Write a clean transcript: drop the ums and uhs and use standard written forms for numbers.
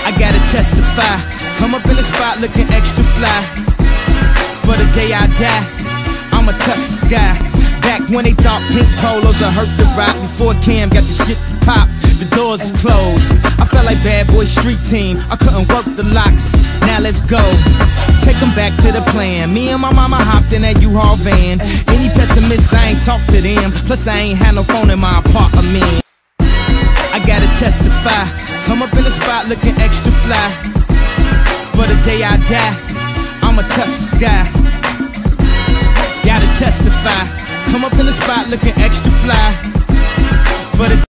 I gotta testify. Come up in the spot looking extra fly. For the day I die, I'ma touch the sky. Back when they thought pink polos would hurt the rock. Before Cam got the shit to pop, the doors is closed. I felt like Bad Boy Street Team, I couldn't work the locks. Now let's go, take them back to the plan. Me and my mama hopped in that U-Haul van. Any pessimists, I ain't talk to them. Plus I ain't had no phone in my apartment. I gotta testify. Come up in the spot looking extra fly. For the day I die, I'ma touch the sky. Gotta testify. Come up in the spot looking extra fly. For the